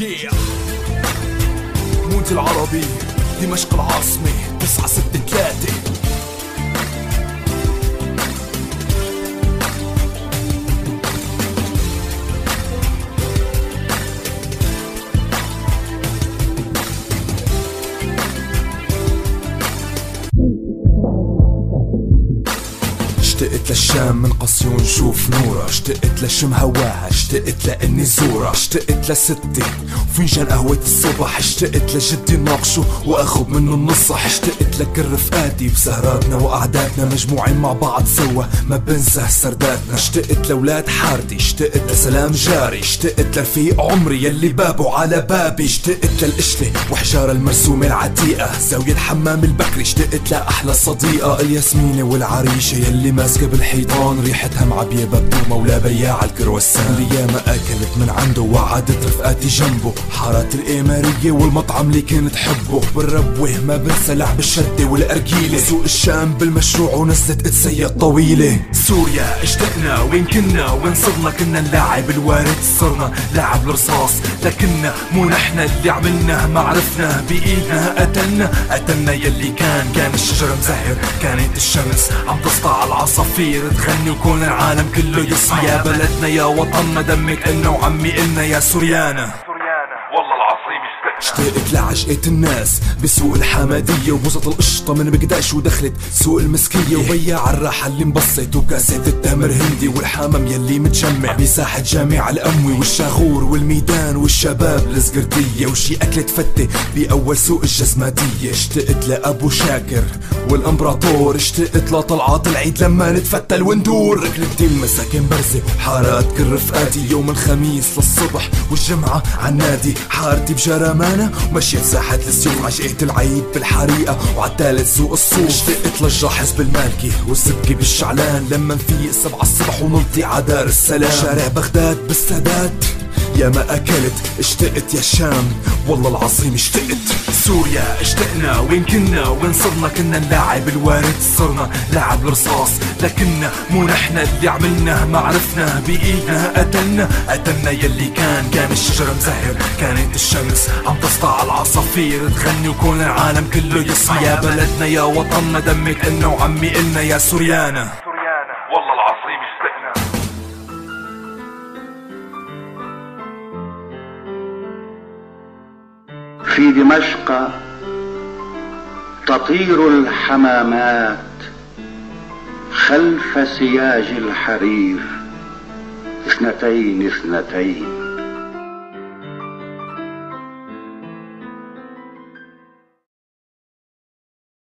مودي العربي، دمشق العاصمة، 963. اشتقت للشام من قصيون شوف نورة، اشتقت لشم هواها، اشتقت لاني زورة، اشتقت لستي وفنجان قهوة الصبح، اشتقت لجدي ناقشه واخذ منه النصح، اشتقت لكل رفقاتي بسهراتنا وقعداتنا مجموعين مع بعض سوا ما بنسى سرداتنا، اشتقت لولاد حارتي، اشتقت لسلام جاري، اشتقت لرفيق عمري يلي بابه على بابي، اشتقت للقشلة وحجار المرسومة العتيقة، زاوية الحمام البكري، اشتقت لأحلى صديقة الياسمينة والعريشة يلي ماسكة بالحيطان ريحتها معبية ببدومة ولا بياع الكرواسان، اللي ياما اكلت من عنده وعدت رفقاتي جنبه، حارات الإمارية والمطعم اللي كنت حبه، بالربوة ما بنسى لعب الشدة والأرجيلة، سوق الشام بالمشروع ونزلة قدسية طويلة، سوريا اشتقنا وين كنا وين صرنا، كنا نلاعب الوارد صرنا لاعب الرصاص، لكننا مو نحنا اللي عملنا ما عرفنا بإيدنا قتلنا يلي كان الشجر مزهر، كانت الشمس عم تسطع العصافير تغني وكون العالم كله يسمع، يا بلدنا يا وطننا دمك إلنا وعمي إلنا يا سوريانا، والله العظيم اشتقت لعجقة الناس بسوق الحمادية وبوزة القشطة من بقداش ودخلت سوق المسكية، وبياع الراحة اللي انبسط وكاسات التمر هندي، والحمام يلي متجمع بساحة جامع الأموي، والشاغور والميدان والشباب الزقردية، وشي أكلة فتة بأول سوق الجزماتية، اشتقت لأبو شاكر والامبراطور، اشتقت لطلعات العيد لما نتفتل وندور، ركلتي المساكن برزة وحارات كل رفقاتي يوم الخميس للصبح والجمعة عالنادي، حارتي بجرمانة ومشيت ساحة السيوف، عجقة العيد بالحريقة وعالتالت سوق الصوف، اشتقت للجاحظ بالمالكي والسبكي بالشعلان لما نفيق 7 الصبح ونلطي عدار السلام، شارع بغداد بالسادات يا ما اكلت، اشتقت يا شام والله العظيم اشتقت، سوريا اشتقنا وين كنا وين صرنا، كنا نلاعب الوارد صرنا لاعب الرصاص، لكننا مو نحنا اللي عملنا ما عرفنا بإيدنا قتلنا يلي كان الشجر مزهر، كانت الشمس عم تسطع العصافير تغني وكون العالم كله يسمع، يا بلدنا يا وطننا دمك إلنا وعمي إلنا يا سوريانا، والله العظيم اشتقنا. في دمشق تطير الحمامات خلف سياج الحرير، 2 2